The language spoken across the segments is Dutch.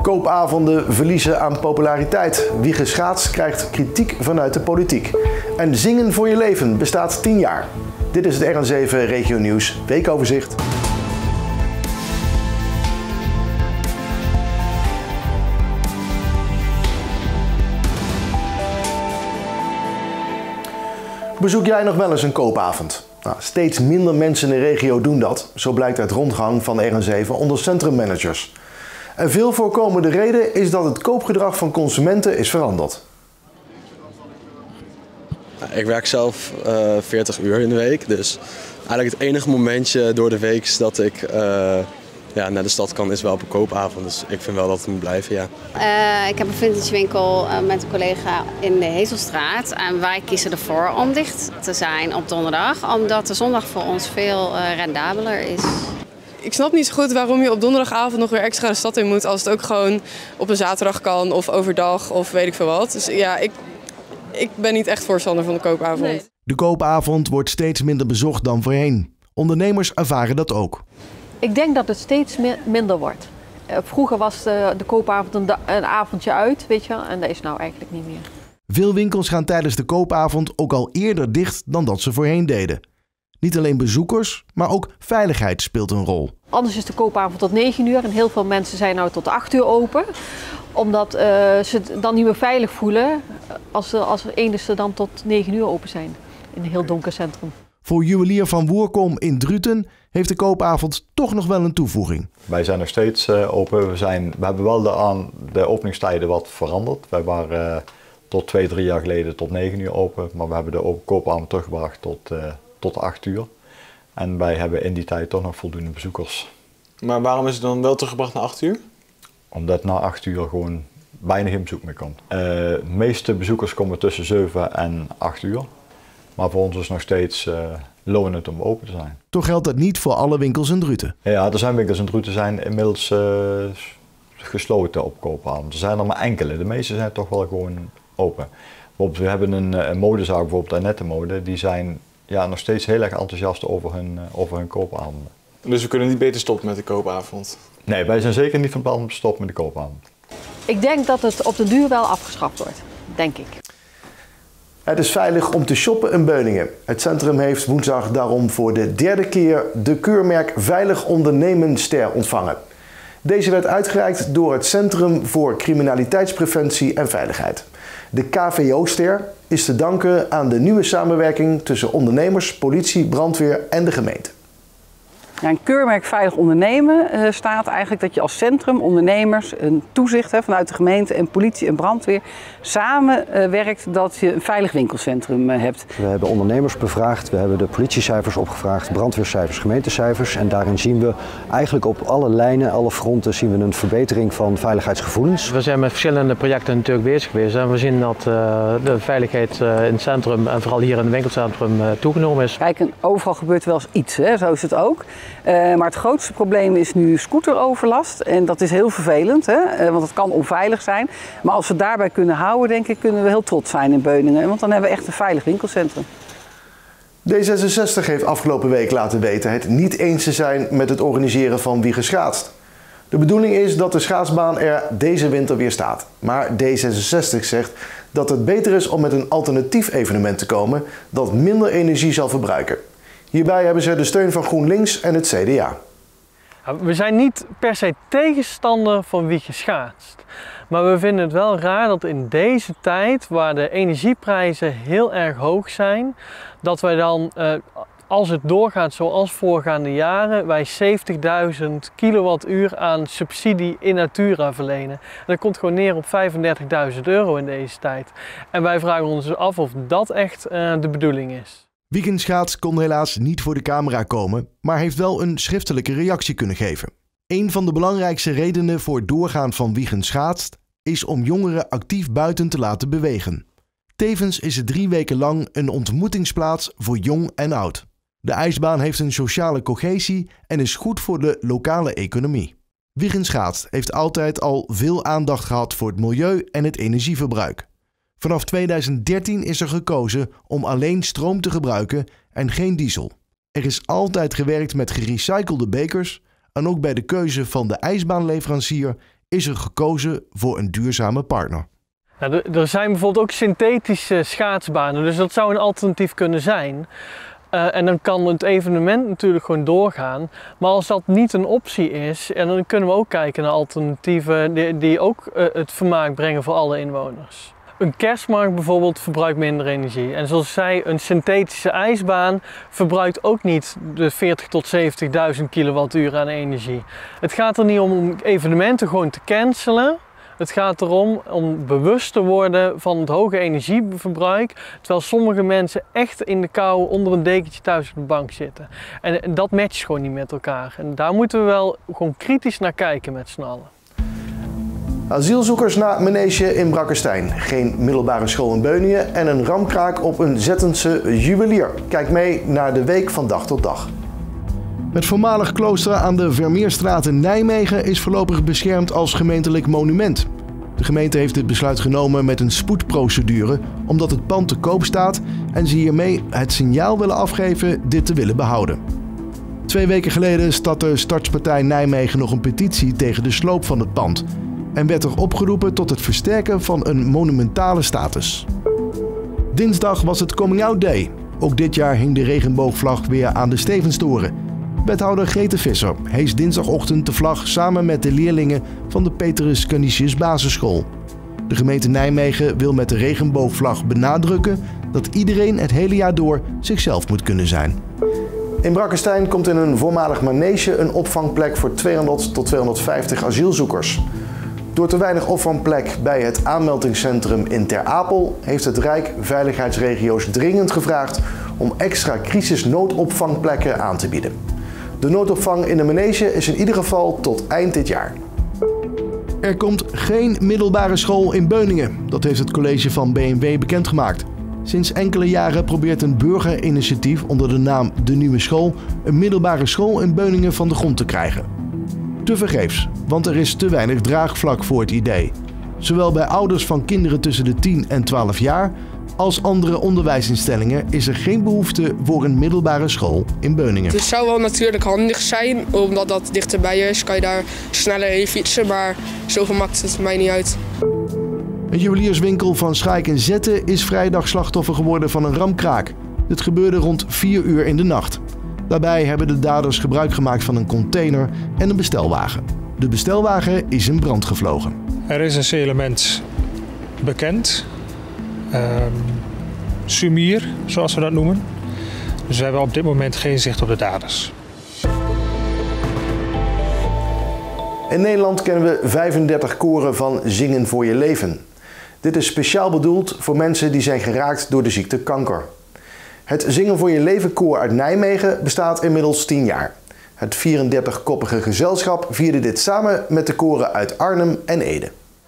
Koopavonden verliezen aan populariteit. Wiegen Schaats krijgt kritiek vanuit de politiek. En Zingen voor je leven bestaat 10 jaar. Dit is het RN7 Regio Nieuws weekoverzicht. Bezoek jij nog wel eens een koopavond? Nou, steeds minder mensen in de regio doen dat. Zo blijkt uit rondgang van RN7 onder centrummanagers. Een veel voorkomende reden is dat het koopgedrag van consumenten is veranderd. Ik werk zelf 40 uur in de week, dus eigenlijk het enige momentje door de week dat ik naar de stad kan is wel op een koopavond. Dus ik vind wel dat het moet blijven, ja. Ik heb een vintage winkel met een collega in de Hezelstraat en wij kiezen ervoor om dicht te zijn op donderdag, omdat de zondag voor ons veel rendabeler is. Ik snap niet zo goed waarom je op donderdagavond nog weer extra de stad in moet als het ook gewoon op een zaterdag kan of overdag of weet ik veel wat. Dus ja, ik ben niet echt voorstander van de koopavond. Nee. De koopavond wordt steeds minder bezocht dan voorheen. Ondernemers ervaren dat ook. Ik denk dat het steeds minder wordt. Vroeger was de koopavond een avondje uit, weet je, en dat is nou eigenlijk niet meer. Veel winkels gaan tijdens de koopavond ook al eerder dicht dan dat ze voorheen deden. Niet alleen bezoekers, maar ook veiligheid speelt een rol. Anders is de koopavond tot 9 uur en heel veel mensen zijn nou tot 8 uur open. Omdat ze het dan niet meer veilig voelen als enigste dan tot 9 uur open zijn in een heel donker centrum. Voor juwelier Van Woerkom in Druten heeft de koopavond toch nog wel een toevoeging. Wij zijn nog steeds open. We hebben wel de openingstijden wat veranderd. Wij waren tot 2-3 jaar geleden tot 9 uur open, maar we hebben de koopavond teruggebracht tot 8 uur. En wij hebben in die tijd toch nog voldoende bezoekers. Maar waarom is het dan wel teruggebracht naar 8 uur? Omdat na 8 uur gewoon bijna geen bezoek meer komt. De meeste bezoekers komen tussen 7 en 8 uur. Maar voor ons is nog steeds lonend om open te zijn. Toch geldt dat niet voor alle winkels in Druten? Ja, er zijn winkels in Druten zijn inmiddels gesloten op koopavond. Er zijn er maar enkele. De meeste zijn toch wel gewoon open. Bijvoorbeeld, we hebben een modezaak, bijvoorbeeld Annette Mode. Die zijn nog steeds heel erg enthousiast over hun koopavonden. Dus we kunnen niet beter stoppen met de koopavond? Nee, wij zijn zeker niet van plan om te stoppen met de koopavond. Ik denk dat het op de duur wel afgeschaft wordt, denk ik. Het is veilig om te shoppen in Beuningen. Het centrum heeft woensdag daarom voor de 3e keer de keurmerk Veilig Ondernemen Ster ontvangen. Deze werd uitgereikt door het Centrum voor Criminaliteitspreventie en Veiligheid. De KVO-ster is te danken aan de nieuwe samenwerking tussen ondernemers, politie, brandweer en de gemeente. Ja, een keurmerk Veilig Ondernemen staat eigenlijk dat je als centrum, ondernemers, een toezicht vanuit de gemeente en politie en brandweer samenwerkt dat je een veilig winkelcentrum hebt. We hebben ondernemers bevraagd, we hebben de politiecijfers opgevraagd, brandweercijfers, gemeentecijfers. En daarin zien we eigenlijk op alle lijnen, alle fronten zien we een verbetering van veiligheidsgevoelens. We zijn met verschillende projecten natuurlijk bezig geweest en we zien dat de veiligheid in het centrum en vooral hier in het winkelcentrum toegenomen is. Kijk, overal gebeurt wel eens iets, zo is het ook. Maar het grootste probleem is nu scooteroverlast en dat is heel vervelend, want het kan onveilig zijn. Maar als we het daarbij kunnen houden, denk ik, kunnen we heel trots zijn in Beuningen, want dan hebben we echt een veilig winkelcentrum. D66 heeft afgelopen week laten weten het niet eens te zijn met het organiseren van Wiegen Schaatst. De bedoeling is dat de schaatsbaan er deze winter weer staat. Maar D66 zegt dat het beter is om met een alternatief evenement te komen dat minder energie zal verbruiken. Hierbij hebben ze de steun van GroenLinks en het CDA. We zijn niet per se tegenstander van Wiegen Schaatst. Maar we vinden het wel raar dat in deze tijd, waar de energieprijzen heel erg hoog zijn, dat wij dan, als het doorgaat zoals voorgaande jaren, wij 70.000 kilowattuur aan subsidie in natura verlenen. En dat komt gewoon neer op €35.000 in deze tijd. En wij vragen ons dus af of dat echt de bedoeling is. Wiegen Schaats kon helaas niet voor de camera komen, maar heeft wel een schriftelijke reactie kunnen geven. Een van de belangrijkste redenen voor het doorgaan van Wiegen Schaatst is om jongeren actief buiten te laten bewegen. Tevens is het 3 weken lang een ontmoetingsplaats voor jong en oud. De ijsbaan heeft een sociale cohesie en is goed voor de lokale economie. Wiegen Schaatst heeft altijd al veel aandacht gehad voor het milieu en het energieverbruik. Vanaf 2013 is er gekozen om alleen stroom te gebruiken en geen diesel. Er is altijd gewerkt met gerecyclede bekers, En ook bij de keuze van de ijsbaanleverancier is er gekozen voor een duurzame partner. Nou, er zijn bijvoorbeeld ook synthetische schaatsbanen, dus dat zou een alternatief kunnen zijn. En dan kan het evenement natuurlijk gewoon doorgaan. Maar als dat niet een optie is, dan kunnen we ook kijken naar alternatieven die ook het vermaak brengen voor alle inwoners. Een kerstmarkt bijvoorbeeld verbruikt minder energie. En zoals ik zei, een synthetische ijsbaan verbruikt ook niet de 40.000 tot 70.000 kilowattuur aan energie. Het gaat er niet om evenementen gewoon te cancelen. Het gaat erom om bewust te worden van het hoge energieverbruik, terwijl sommige mensen echt in de kou onder een dekentje thuis op de bank zitten. En dat matcht gewoon niet met elkaar. En daar moeten we wel gewoon kritisch naar kijken met z'n allen. Asielzoekers na manege in Brakkenstein, geen middelbare school in Beuningen en een ramkraak op een Zettense juwelier. Kijk mee naar de week van dag tot dag. Het voormalig klooster aan de Vermeerstraat in Nijmegen is voorlopig beschermd als gemeentelijk monument. De gemeente heeft dit besluit genomen met een spoedprocedure omdat het pand te koop staat en ze hiermee het signaal willen afgeven dit te willen behouden. 2 weken geleden startte Startpartij Nijmegen nog een petitie tegen de sloop van het pand en werd er opgeroepen tot het versterken van een monumentale status. Dinsdag was het Coming Out Day. Ook dit jaar hing de regenboogvlag weer aan de Stevenstoren. Wethouder Grete Visser hees dinsdagochtend de vlag samen met de leerlingen van de Petrus Canisius basisschool. De gemeente Nijmegen wil met de regenboogvlag benadrukken dat iedereen het hele jaar door zichzelf moet kunnen zijn. In Brakkenstein komt in een voormalig manege een opvangplek voor 200 tot 250 asielzoekers. Door te weinig opvangplek bij het aanmeldingscentrum in Ter Apel heeft het Rijk veiligheidsregio's dringend gevraagd om extra crisisnoodopvangplekken aan te bieden. De noodopvang in de manege is in ieder geval tot eind dit jaar. Er komt geen middelbare school in Beuningen. Dat heeft het college van BMW bekendgemaakt. Sinds enkele jaren probeert een burgerinitiatief onder de naam De Nieuwe School een middelbare school in Beuningen van de grond te krijgen. Tevergeefs, want er is te weinig draagvlak voor het idee. Zowel bij ouders van kinderen tussen de 10 en 12 jaar als andere onderwijsinstellingen is er geen behoefte voor een middelbare school in Beuningen. Het zou wel natuurlijk handig zijn, omdat dat dichterbij is, kan je daar sneller heen fietsen, maar zoveel maakt het mij niet uit. Een juwelierswinkel van Schaik en Zetten is vrijdag slachtoffer geworden van een ramkraak. Dit gebeurde rond 4 uur in de nacht. Daarbij hebben de daders gebruik gemaakt van een container en een bestelwagen. De bestelwagen is in brand gevlogen. Er is een C-element bekend. Sumier, zoals we dat noemen. Dus we hebben op dit moment geen zicht op de daders. In Nederland kennen we 35 koren van Zingen voor je leven. Dit is speciaal bedoeld voor mensen die zijn geraakt door de ziekte kanker. Het Zingen voor je leven koor uit Nijmegen bestaat inmiddels 10 jaar. Het 34-koppige gezelschap vierde dit samen met de koren uit Arnhem en Ede.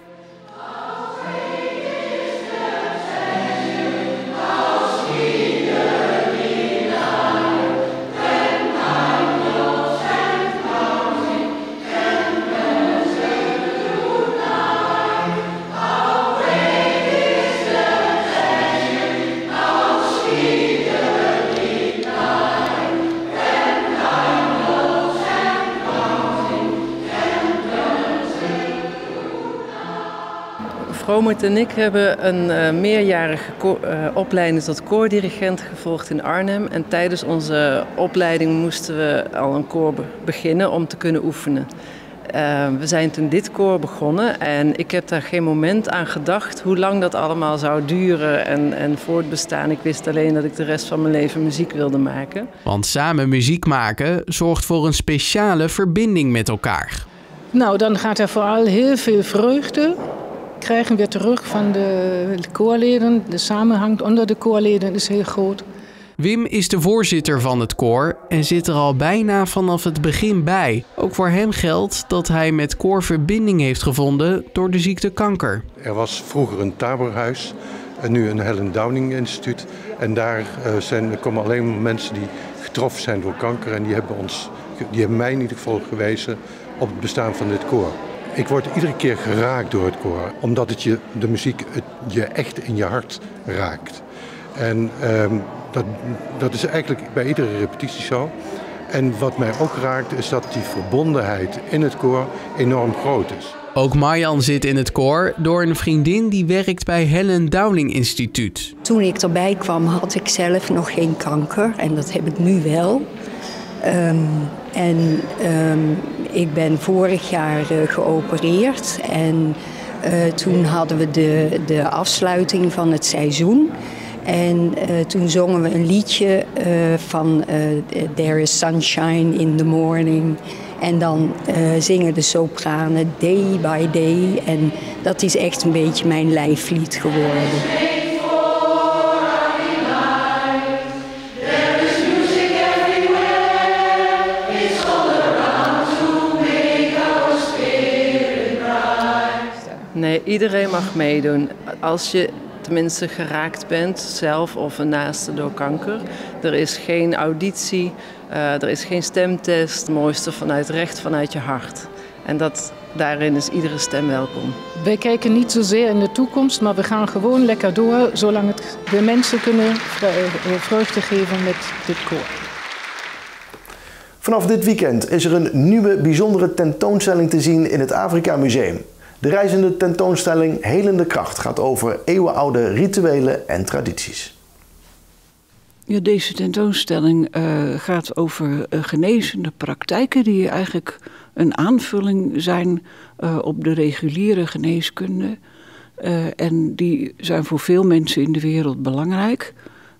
Vromert en ik hebben een meerjarige opleiding tot koordirigent gevolgd in Arnhem. En tijdens onze opleiding moesten we al een koor beginnen om te kunnen oefenen. We zijn toen dit koor begonnen en ik heb daar geen moment aan gedacht hoe lang dat allemaal zou duren en voortbestaan. Ik wist alleen dat ik de rest van mijn leven muziek wilde maken. Want samen muziek maken zorgt voor een speciale verbinding met elkaar. Nou, dan gaat er vooral heel veel vreugde. Krijgen we terug van de koorleden. De samenhang onder de koorleden is heel groot. Wim is de voorzitter van het koor en zit er al bijna vanaf het begin bij. Ook voor hem geldt dat hij met koor verbinding heeft gevonden door de ziekte kanker. Er was vroeger een Taborhuis en nu een Helen Downing Instituut. En daar komen alleen maar mensen die getroffen zijn door kanker. En die hebben mij in ieder geval gewezen op het bestaan van dit koor. Ik word iedere keer geraakt door het koor, omdat de muziek je echt in je hart raakt. En dat is eigenlijk bij iedere repetitie zo. En wat mij ook raakt is dat die verbondenheid in het koor enorm groot is. Ook Marjan zit in het koor door een vriendin die werkt bij Helen Dowling Instituut. Toen ik erbij kwam had ik zelf nog geen kanker en dat heb ik nu wel. Ik ben vorig jaar geopereerd en toen hadden we de afsluiting van het seizoen. En toen zongen we een liedje van There is sunshine in the morning. En dan zingen de sopranen Day by Day. En dat is echt een beetje mijn lijflied geworden. Nee, iedereen mag meedoen. Als je tenminste geraakt bent, zelf of een naaste door kanker. Er is geen auditie, er is geen stemtest. Het mooiste vanuit je hart. En daarin is iedere stem welkom. Wij kijken niet zozeer in de toekomst, maar we gaan gewoon lekker door, zolang we mensen kunnen vreugde geven met dit koor. Vanaf dit weekend is er een nieuwe bijzondere tentoonstelling te zien in het Afrika Museum. De reizende tentoonstelling Helende Kracht gaat over eeuwenoude rituelen en tradities. Ja, deze tentoonstelling gaat over genezende praktijken die eigenlijk een aanvulling zijn op de reguliere geneeskunde. En die zijn voor veel mensen in de wereld belangrijk.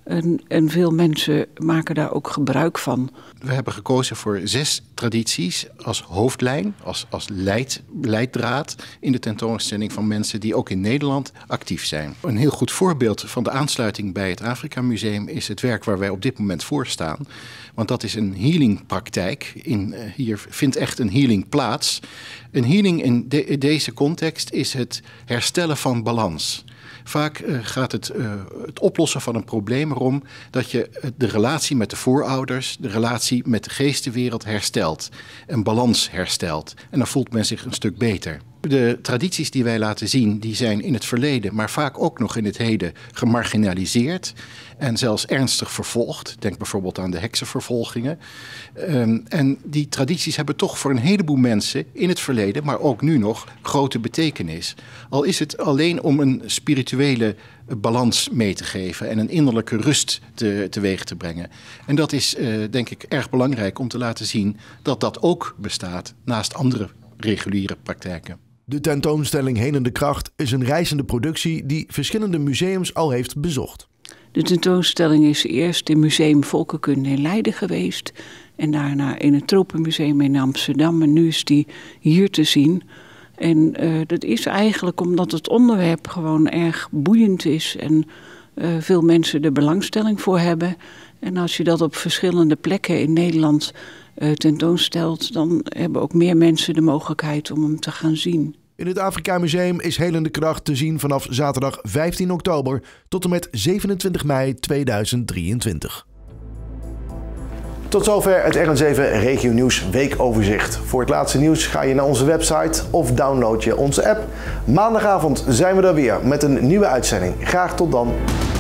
En veel mensen maken daar ook gebruik van. We hebben gekozen voor 6 tradities als hoofdlijn, als leidraad in de tentoonstelling van mensen die ook in Nederland actief zijn. Een heel goed voorbeeld van de aansluiting bij het Afrika Museum is het werk waar wij op dit moment voor staan. Want dat is een healingpraktijk. Hier vindt echt een healing plaats. Een healing in deze context is het herstellen van balans. Vaak gaat het oplossen van een probleem erom dat je de relatie met de voorouders, de relatie met de geestenwereld herstelt. Een balans herstelt. En dan voelt men zich een stuk beter. De tradities die wij laten zien, die zijn in het verleden, maar vaak ook nog in het heden gemarginaliseerd. En zelfs ernstig vervolgd. Denk bijvoorbeeld aan de heksenvervolgingen. En die tradities hebben toch voor een heleboel mensen in het verleden, maar ook nu nog, grote betekenis. Al is het alleen om een spirituele balans mee te geven en een innerlijke rust teweeg te brengen. En dat is denk ik erg belangrijk om te laten zien dat dat ook bestaat naast andere reguliere praktijken. De tentoonstelling Helende Kracht is een reizende productie die verschillende museums al heeft bezocht. De tentoonstelling is eerst in Museum Volkenkunde in Leiden geweest. En daarna in het Tropenmuseum in Amsterdam. En nu is die hier te zien. En dat is eigenlijk omdat het onderwerp gewoon erg boeiend is. En veel mensen er belangstelling voor hebben. En als je dat op verschillende plekken in Nederland tentoonstelt, dan hebben ook meer mensen de mogelijkheid om hem te gaan zien. In het Afrika Museum is Helende Kracht te zien vanaf zaterdag 15 oktober tot en met 27 mei 2023. Tot zover het RN7 Regio Nieuws weekoverzicht. Voor het laatste nieuws ga je naar onze website of download je onze app. Maandagavond zijn we er weer met een nieuwe uitzending. Graag tot dan.